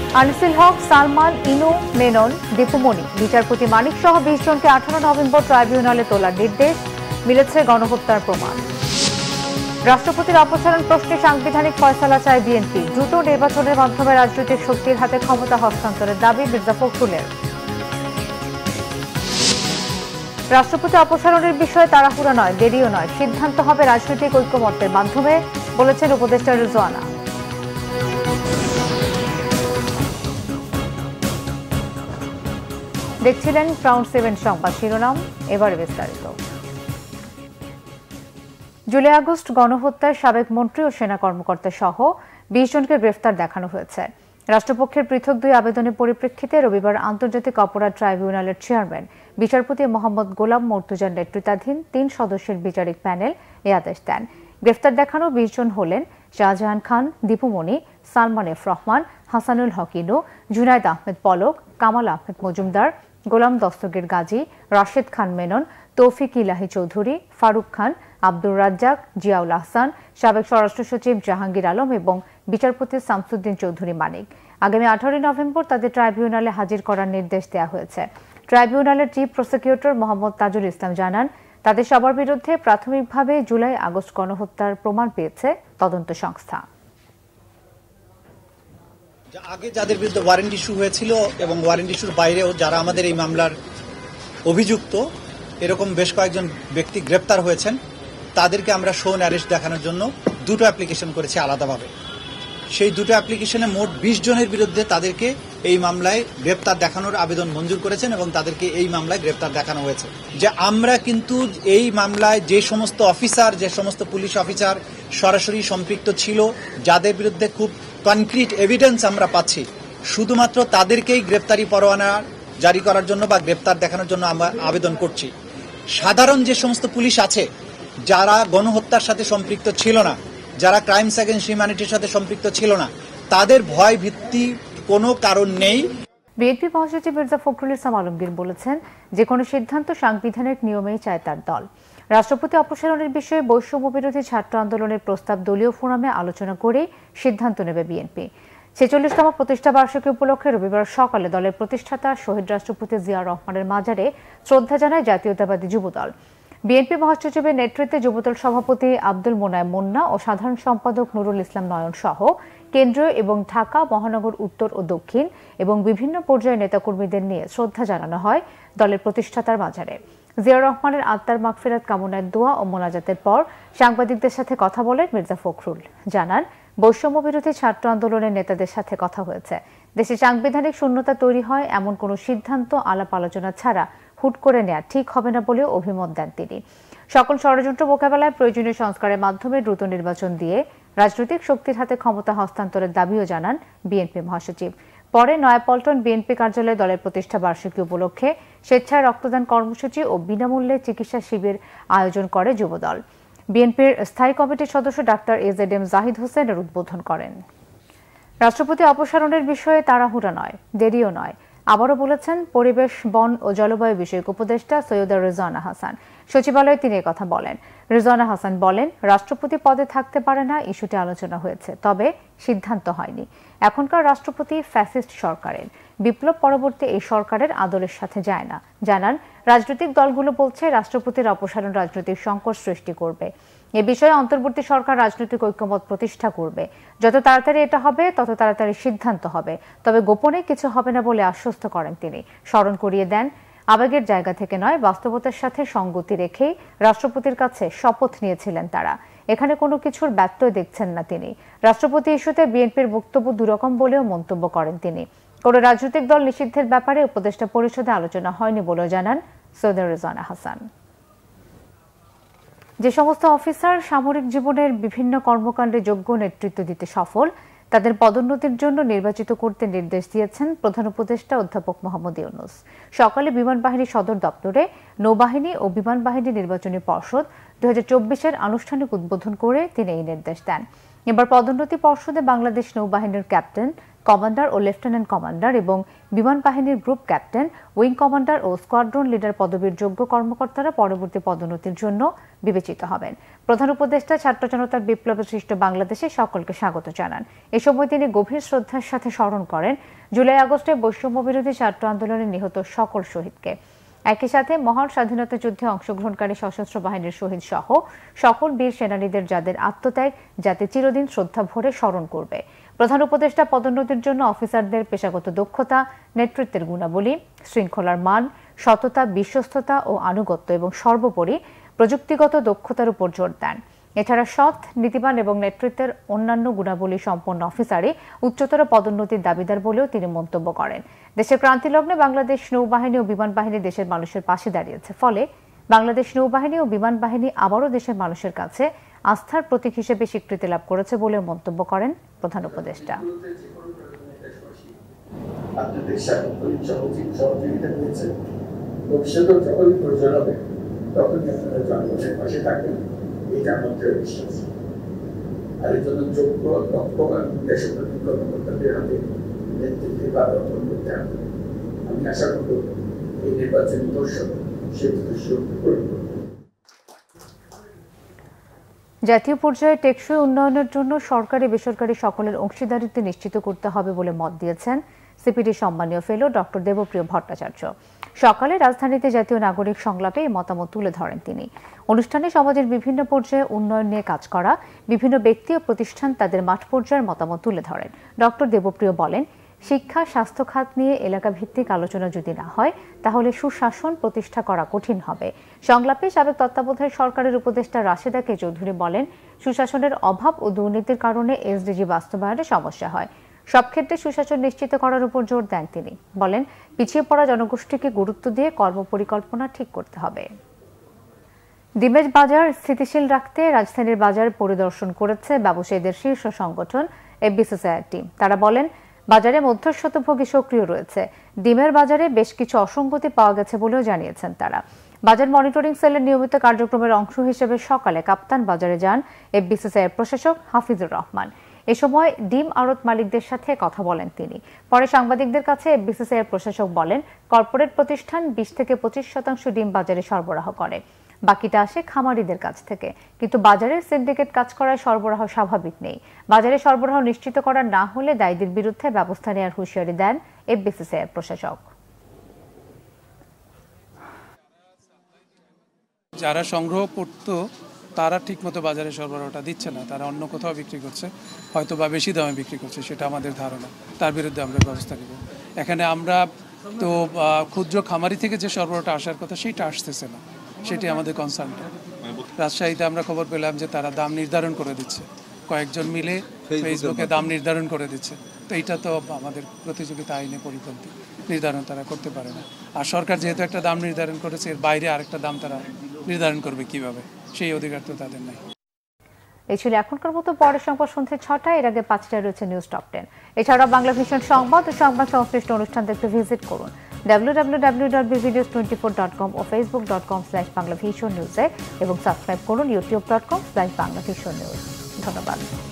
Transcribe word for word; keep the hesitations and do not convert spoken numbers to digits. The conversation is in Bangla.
আনিসুল হক, সালমান, ইনু, মেনন, দীপুমণি, বিচারপতি মানিক সহ বিশ জনকে আঠারো নভেম্বর ট্রাইব্যুনালে তোলার নির্দেশ। মিলেছে গণহত্যার প্রমাণ। রাষ্ট্রপতির অপসারণ প্রশ্নে সাংবিধানিক ফয়সালা চায় বিএনপি। দ্রুত নির্বাচনের মাধ্যমে রাজনৈতিক শক্তির হাতে ক্ষমতা হস্তান্তরের দাবি মির্জা ফখরুলের। রাষ্ট্রপতি অপসারণের বিষয়ে তাড়াহুড়া নয়, দেরিও নয়, সিদ্ধান্ত হবে রাজনৈতিক ঐক্যমত্যের মাধ্যমে, বলেছেন উপদেষ্টা রিজওয়ানা। দেখছিলেন ক্রাউন সেভেন সংবাদ শিরোনাম, এবারে বিস্তারিত। জুলাই আগস্ট গণহত্যার সাবেক মন্ত্রী ও সেনা কর্মকর্তা সহ বিশ জনকে গ্রেফতার দেখানো হয়েছে। রাষ্ট্রপক্ষের পৃথক দুই আবেদনের পরিপ্রেক্ষিতে রবিবার আন্তর্জাতিক অপরাধ ট্রাইব্যুনালের চেয়ারম্যান বিচারপতি মোহাম্মদ গোলাম মর্তুজার নেতৃত্বাধীন তিন সদস্যের বিচারিক প্যানেল এ আদেশ দেন। গ্রেফতার দেখানো বিশ জন হলেন শাহজাহান খান, দীপুমণি, সালমান এফ রহমান, হাসানুল হক ইনু, জুনাইদ আহমেদ পলক, কামাল আহমেদ মজুমদার, গোলাম দস্তগীর গাজী, রাশেদ খান মেনন, তৌফিক ইলাহি চৌধুরী, ফারুক খান, আব্দুর রাজ্জাক, জিয়াউল আহসান, সাবেক স্বরাষ্ট্র সচিব জাহাঙ্গীর আলম এবং বিচারপতি শামসুদ্দিন চৌধুরী মানিক। আগামী আঠারোই নভেম্বর তাদের ট্রাইব্যুনালে হাজির করার নির্দেশ দেওয়া হয়েছে। ট্রাইব্যুনালের চিফ প্রসিকিউটর মোহাম্মদ তাজুল ইসলাম জানান, তাদের সবার বিরুদ্ধে প্রাথমিকভাবে জুলাই আগস্ট গণহত্যার প্রমাণ পেয়েছে তদন্ত সংস্থা। আগে যাদের বিরুদ্ধে ওয়ারেন্ট ইস্যু হয়েছিল এবং ওয়ারেন্ট ইস্যুর বাইরেও যারা আমাদের এই মামলার অভিযুক্ত, এরকম বেশ কয়েকজন ব্যক্তি গ্রেপ্তার হয়েছেন, তাদেরকে আমরা শোন অ্যারেস্ট দেখানোর জন্য দুটো অ্যাপ্লিকেশন করেছি আলাদাভাবে। সেই দুটো অ্যাপ্লিকেশনে মোট বিশ জনের বিরুদ্ধে তাদেরকে এই মামলায় গ্রেপ্তার দেখানোর আবেদন মঞ্জুর করেছেন এবং তাদেরকে এই মামলায় গ্রেপ্তার দেখানো হয়েছে। যে আমরা কিন্তু এই মামলায় যে সমস্ত অফিসার, যে সমস্ত পুলিশ অফিসার সরাসরি সম্পৃক্ত ছিল, যাদের বিরুদ্ধে খুব কনক্রিট এভিডেন্স আমরা পাচ্ছি, শুধুমাত্র তাদেরকেই গ্রেপ্তারি পরোয়ানা জারি করার জন্য বা গ্রেপ্তার দেখানোর জন্য আমরা আবেদন করছি। সাধারণ যে সমস্ত পুলিশ আছে যারা গণহত্যার সাথে সম্পৃক্ত ছিল না, যারা ক্রাইমস এগেইনস্ট হিউম্যানিটির সাথে সম্পৃক্ত ছিল না, তাদের ভয় ভিত্তি কোনো কারণ নেই। বিএনপি মহাসচিব মির্জা ফখরুল ইসলাম আলমগীর বলেছেন, যে কোনো সিদ্ধান্ত সাংবিধানিক নিয়মেই চায় তার দল। রাষ্ট্রপতি অপসারণের বিষয়ে বৈষম্য বিরোধী ছাত্র আন্দোলনের প্রস্তাব দলীয় ফোরামে আলোচনা করে সিদ্ধান্ত নেবে বিএনপি। ছেচল্লিশতম প্রতিষ্ঠা বার্ষিকী উপলক্ষে রবিবার সকালে দলের প্রতিষ্ঠাতা শহীদ রাষ্ট্রপতি জিয়া রহমানের মাজারে শ্রদ্ধা জানায় জাতীয়তাবাদী যুবদল। বিএনপি মহাসচিবের নেতৃত্বে যুবদল সভাপতি আব্দুল মোনায়েম মুন্না ও সাধারণ সম্পাদক নুরুল ইসলাম নয়ন সহ কেন্দ্রীয় এবং ঢাকা মহানগর উত্তর ও দক্ষিণ এবং বিভিন্ন পর্যায়ের নেতাকর্মীদের নিয়ে শ্রদ্ধা জানানো হয় দলের প্রতিষ্ঠাতার মাজারে। জিয়া রহমানের আত্মার মাগফিরাত কামনার দোয়া ও মোনাজাতের পর সাংবাদিকদের সাথে কথা বলেন মির্জা ফখরুল। জানান, বৈষম্য বিরোধী ছাত্র আন্দোলনের নেতাদের সাথে কথা হয়েছে। দেশে সাংবিধানিক শূন্যতা তৈরি হয় এমন কোনো সিদ্ধান্ত আলাপ আলোচনা ছাড়া হুট করে নেওয়া ঠিক হবে না বলেও অভিমত দেন তিনি। সকল ষড়যন্ত্র মোকাবেলায় প্রয়োজনীয় সংস্কারের মাধ্যমে দ্রুত নির্বাচন দিয়ে রাজনৈতিক শক্তির হাতে ক্ষমতা হস্তান্তরের দাবিও জানান বিএনপি মহাসচিব। পরে নয়াপল্টন বিএনপি কার্যালয়ে দলের প্রতিষ্ঠা বার্ষিকী উপলক্ষে স্বেচ্ছায় রক্তদান কর্মসূচি ও বিনামূল্যে চিকিৎসা শিবির আয়োজন করে যুবদল। বিএনপির স্থায়ী কমিটির সদস্য ডাক্তার এজেড এম জাহিদ হোসেনের উদ্বোধন করেন। রাষ্ট্রপতি অপসারণের বিষয়ে তাড়াহুড়া নয়, দেরিও নয়, আবারও বলেছেন পরিবেশ, বন ও জলবায়ু বিষয়ক উপদেষ্টা সৈয়দা রিজওয়ানা হাসান। সচিবালয়ে তিনি কথা বলেন। রিজওয়ানা হাসান বলেন, রাষ্ট্রপতি পদে থাকতে পারে না ইস্যুটি আলোচনা হয়েছে, তবে সিদ্ধান্ত হয়নি। এখনকার রাষ্ট্রপতি ফ্যাসিস্ট সরকারের, বিপ্লব পরবর্তী এই সরকারের আদলের সাথে যায় না। জানান, রাজনৈতিক দলগুলো বলছে রাষ্ট্রপতির অপসারণ রাজনৈতিক সংকট সৃষ্টি করবে। এ বিষয়ে অন্তর্বর্তী সরকার রাজনৈতিক ঐক্যমত প্রতিষ্ঠা করবে। যত তাড়াতাড়ি এটা হবে তত তাড়াতাড়ি সিদ্ধান্ত হবে, তবে গোপনে কিছু হবে না বলে আশ্বস্ত করেন তিনি। স্মরণ করিয়ে দেন, আবেগের জায়গা থেকে নয়, বাস্তবতার সাথে সঙ্গতি রেখেই রাষ্ট্রপতির কাছে শপথ নিয়েছিলেন তারা। এখানে কোনো কিছুর ব্যত্যয় দেখছেন না তিনি। রাষ্ট্রপতি ইস্যুতে বিএনপির বক্তব্য দুরকম বলেও মন্তব্য করেন তিনি। কোনো রাজনৈতিক দল নিষিদ্ধের ব্যাপারে উপদেষ্টা পরিষদে আলোচনা হয়নি বলেও জানান সৈয়দা রিজওয়ানা হাসান। যে সমস্ত অফিসার সামরিক জীবনের বিভিন্ন কর্মকাণ্ডে যোগ্য নেতৃত্ব দিতে সফল, তাদের পদোন্নতির জন্য নির্বাচিত করতে নির্দেশ দিয়েছেন প্রধান উপদেষ্টা অধ্যাপক মোহাম্মদ ইউনূস। সকালে বিমান বাহিনী সদর দপ্তরে নৌবাহিনী ও বিমান বাহিনী নির্বাচনী পর্ষদ দুই হাজার চব্বিশের আনুষ্ঠানিক উদ্বোধন করে তিনি এই নির্দেশ দেন। এবার পদোন্নতি পর্ষদে বাংলাদেশ নৌবাহিনীর ক্যাপ্টেন, কমান্ডার ও লেফটেন্যান্ট কমান্ডার এবং বিমান বাহিনীর গ্রুপ ক্যাপ্টেন, উইং কমান্ডার ও স্কোয়াড্রন লিডার পদবীর যোগ্য কর্মকর্তারা পরবর্তী পদোন্নতির জন্য বিবেচিত হবেন। প্রধান উপদেষ্টা ছাত্র জনতার বিপ্লবে সৃষ্ট বাংলাদেশে সকলকে স্বাগত জানান। এ সময় তিনি গভীর শ্রদ্ধার সাথে স্মরণ করেন জুলাই আগস্টে বৈষম্য বিরোধী ছাত্র আন্দোলনে নিহত সকল শহীদকে। একই সাথে মহান স্বাধীনতা যুদ্ধে অংশগ্রহণকারী সশস্ত্র বাহিনীর শহীদ সহ সকল বীর সেনানীদের যাদের আত্মত্যাগ জাতি চিরদিন শ্রদ্ধা ভরে স্মরণ করবে। প্রধান উপদেষ্টা পদোন্নতির জন্য অফিসারদের পেশাগত দক্ষতা, নেতৃত্বের গুণাবলী, শৃঙ্খলার মান, সততা, বিশ্বস্ততা ও আনুগত্য এবং সর্বোপরি প্রযুক্তিগত দক্ষতার উপর জোর দেন। এছাড়া সৎ, নীতিবান এবং নেতৃত্বের অন্যান্য গুণাবলী সম্পন্ন অফিসারই উচ্চতর পদোন্নতির দাবিদার বলেও তিনি মন্তব্য করেন। দেশের ক্রান্তিলগ্নে বাংলাদেশ নৌবাহিনী ও বিমান বাহিনী দেশের মানুষের পাশে দাঁড়িয়েছে, ফলে বাংলাদেশ নৌবাহিনী ও বিমান বাহিনী আবারও দেশের মানুষের কাছে আস্থার প্রতীক হিসেবে স্বীকৃতি লাভ করেছে বলে মন্তব্য করেন প্রধান উপদেষ্টা। এটা আমাদের বিশ্বাস। আর এই জন্য যোগ্য, দক্ষ এবং দেশপ্রেমী কর্মকর্তাদের হাতে নেতৃত্বে বাধাবরণ করতে হবে। আমি আশা করব এই নির্বাচনী দর্শক সে উদ্দেশ্য পূরণ করবে। জাতীয় পর্যায়ে টেকসই উন্নয়নের জন্য সরকারি বেসরকারি সকলের অংশীদারিত্ব নিশ্চিত করতে হবে বলে মত দিয়েছেন সিপিডি সম্মানীয় ফেলো ডক্টর দেবপ্রিয় ভট্টাচার্য। সকালে রাজধানীতে জাতীয় নাগরিক সংলাপে এই মতামত তুলে ধরেন তিনি। অনুষ্ঠানে সমাজের বিভিন্ন পর্যায়ে উন্নয়ন নিয়ে কাজ করা বিভিন্ন ব্যক্তি ও প্রতিষ্ঠান তাদের মাঠ পর্যায়ের মতামত তুলে ধরেন। ডক্টর দেবপ্রিয় বলেন, শিক্ষা, স্বাস্থ্য খাত নিয়ে এলাকা ভিত্তিক আলোচনা যদি না হয় তাহলে সুশাসন প্রতিষ্ঠা করা কঠিন হবে। সংলাপে সাবেক তত্ত্বাবধায়ক সরকারের উপদেষ্টা রাশেদা কে চৌধুরী বলেন, সুশাসনের অভাব ও দুর্নীতির কারণে এসডিজি বাস্তবায়নে সমস্যা হয়। সব ক্ষেত্রে সুশাসন নিশ্চিত করার উপর জোর দেন তিনি। বলেন, পিছিয়ে পড়া জনগোষ্ঠীকে গুরুত্ব দিয়ে কর্মপরিকল্পনা ঠিক করতে হবে। ডিমের বাজার স্থিতিশীল রাখতে রাজধানীর বাজার পরিদর্শন করেছে ব্যবসায়ীদের শীর্ষ সংগঠন এফবিসিসিআই টিম। তারা বলেন, বাজারে মধ্যস্বত্বভোগী সক্রিয় রয়েছে। ডিমের বাজারে বেশ কিছু অসঙ্গতি পাওয়া গেছে বলেও জানিয়েছেন তারা। বাজার মনিটরিং সেলের নিয়মিত কার্যক্রমের অংশ হিসেবে সকালে কাপ্তান বাজারে যান এফবিসিসিআই প্রশাসক হাফিজুর রহমান। এ সময় ডিম আড়ত মালিকদের সাথে কথা বলেন তিনি। পরে সাংবাদিকদের কাছে এফবিসিসিআই প্রশাসক বলেন, কর্পোরেট প্রতিষ্ঠান বিশ থেকে পঁচিশ শতাংশ ডিম বাজারে সরবরাহ করে, বাকিটা আসে খামারিদের কাছ থেকে। কিন্তু বাজারের সিন্ডিকেট কাজ করায় সরবরাহ স্বাভাবিক নেই। বাজারে সরবরাহ নিশ্চিত করা না হলে দায়ীদের বিরুদ্ধে ব্যবস্থা নেওয়ার হুঁশিয়ারি দেন এফবিসিসিআই প্রশাসক। যারা সংগ্রহ করতো তারা ঠিকমতো বাজারে সরবরাহটা দিচ্ছে না, তারা অন্য কোথাও বিক্রি করছে, হয়তো বা বেশি দামে বিক্রি করছে, সেটা আমাদের ধারণা। তার বিরুদ্ধে আমরা ব্যবস্থা নেব। এখানে আমরা তো ক্ষুদ্র খামারি থেকে যে সরবরাহটা আসার কথা সেটা আসতেছে না, সেটি আমাদের কনসার্নটা। রাজশাহীতে আমরা খবর পেলাম যে তারা দাম নির্ধারণ করে দিচ্ছে, কয়েকজন মিলে ফেসবুকে দাম নির্ধারণ করে দিচ্ছে। তো এইটা তো আমাদের প্রতিযোগিতা আইনে পরিপন্থী, নির্ধারণ তারা করতে পারে না। আর সরকার যেহেতু একটা দাম নির্ধারণ করেছে, এর বাইরে আরেকটা দাম তারা নির্ধারণ করবে কিভাবে, সেই অধিকার তো তাদের নাই। এই ছিল এখনকার মতো। পরের সংবাদ সন্ধ্যে ছটায়, এর আগে পাঁচটায় রয়েছে নিউজ টপ টেন। এছাড়া বাংলাভিশন সংবাদ ও সংবাদ সংশ্লিষ্ট অনুষ্ঠান দেখতে ভিজিট করুন W W W dot BG news twenty four dot com ও Facebook dot com slash Banglavision নিউজে এবং সাবস্ক্রাইব করুন YouTube dot com slash Banglavision news. ধন্যবাদ।